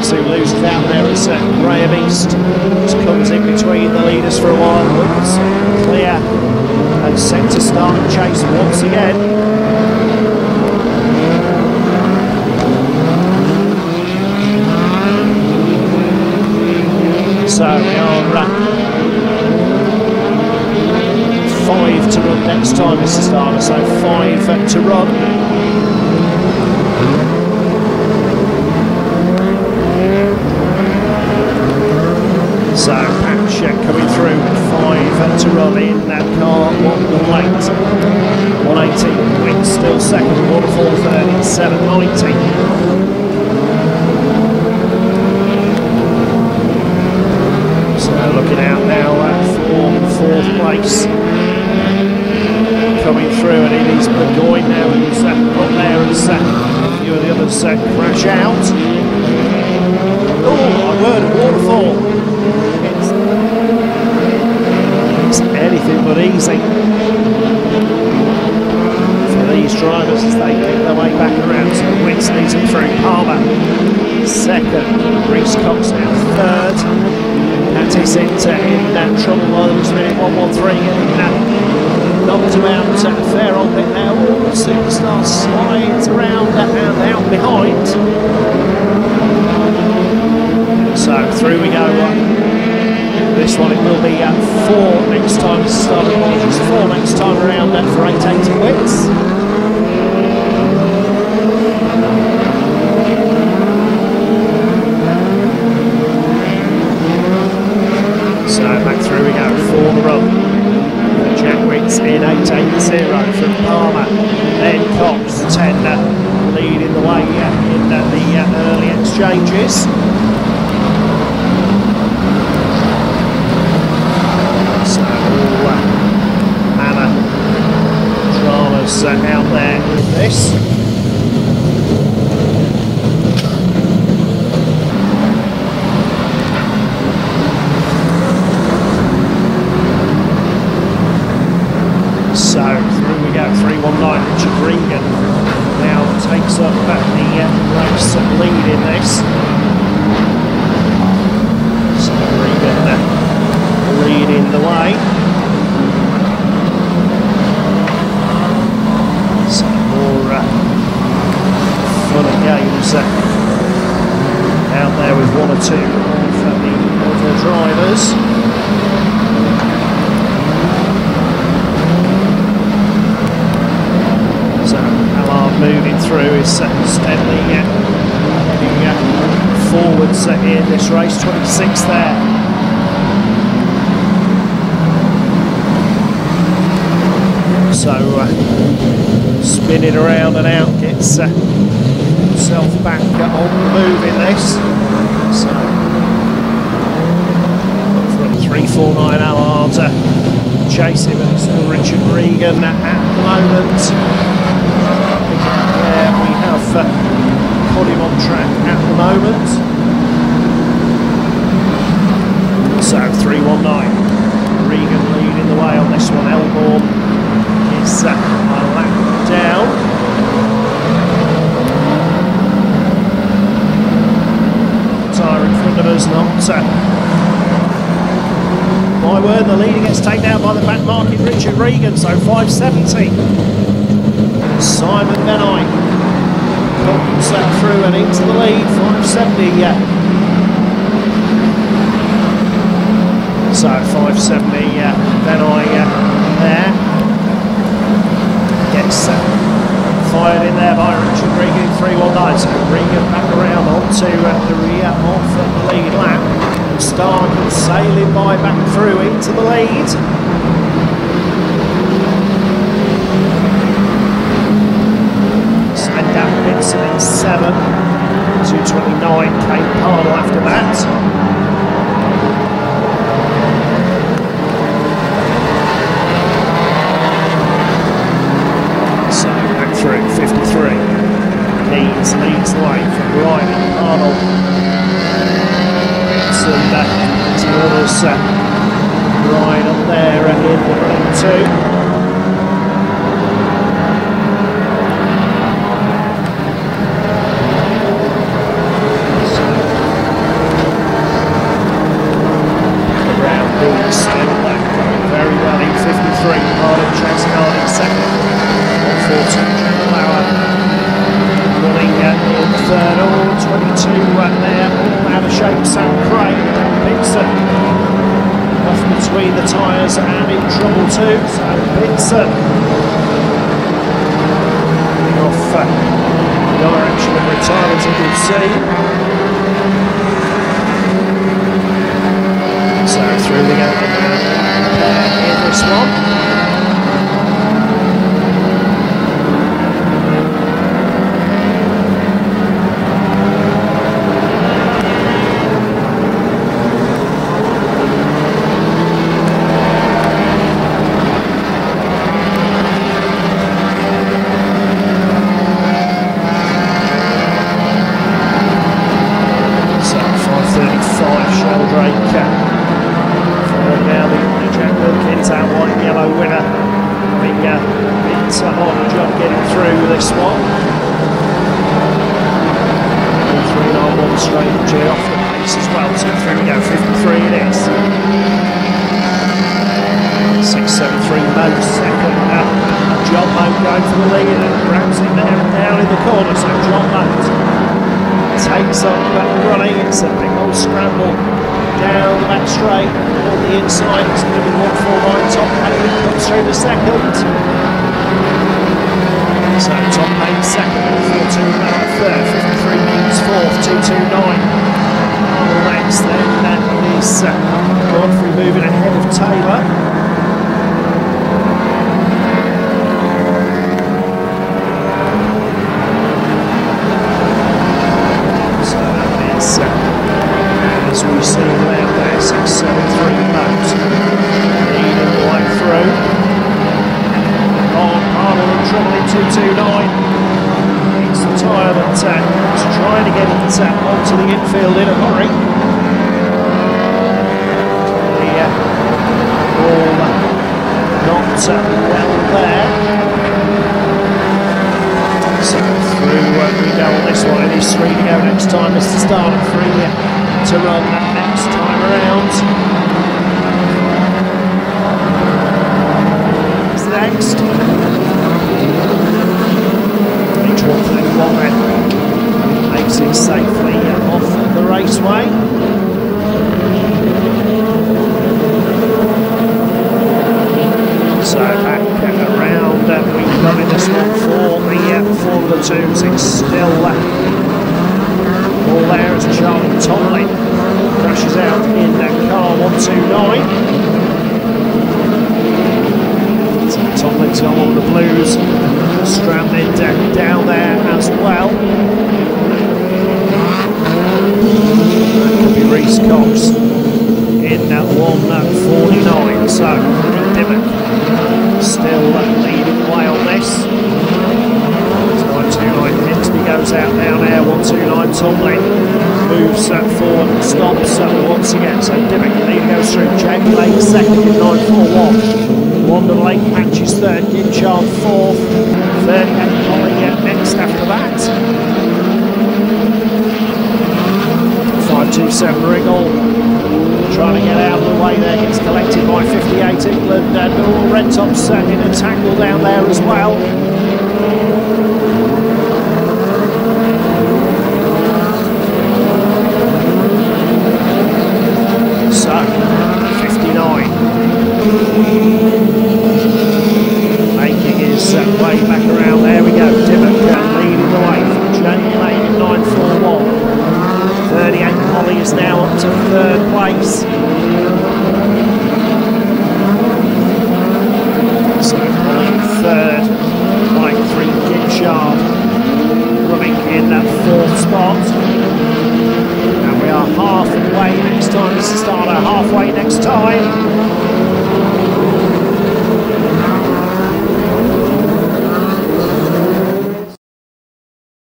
who loses out there as Graham East just comes in between the leaders for a while. Woods clear and set to start the chase once again. So we are 5 to run next time, Mr. Starmer, so 5 to run. So Patch coming through, 5 to run in that car, 1 late. 180 wins still second, 1:4:30, 7:90. Looking out now for 4th place. Coming through, and it is Burgoyne now who's up there as a few of the others crash out. Oh, I heard a waterfall. It's anything but easy for these drivers as they make their way back around. So Witts leads them through. Palmer second, Reese Cox now third. Pattis into in trouble while it was minute 1:13, getting knocked about a fair old bit now. All the superstars slides around and out behind. So through we go. This one it will be 4 next time. Start apologies, 4 next time around for 880 Witts. So back through we go for the run. Jack Witts in 880 from Palmer. Then Cox 10 leading the way in the early exchanges. So Anna dramas out there with this. So through we go, 319, Richard Regan now takes up the race lead in this. So Regan leading the way. So more fun and games out there with 1 or 2 of the other drivers. Moving through is steadily heading forwards in this race, 26 there. So spinning around and out, gets himself back on the move in this. So from 349 Allard chasing, but it's still Richard Regan at the moment. We have put him on track at the moment. So 319, Regan leading the way on this one. Elborn is a lap down. Tyre in front of us, not my word, the leader gets taken out by the back market Richard Regan, so 570. Simon Benoit comes through and into the lead, 570. So 570, Benoit there. Gets fired in there by Richard Regan, 319. So Regan back around onto the rear of the lead lap. And Stark sailing by back through into the lead. In 7, 229 came Parnell after that. So back through 53. Keynes leads the way from Riley, Parnell. So two others right up there in the running 2. the tyres and in trouble too, so Vincent off the direction of retirement, as you can see. So through we go in this one.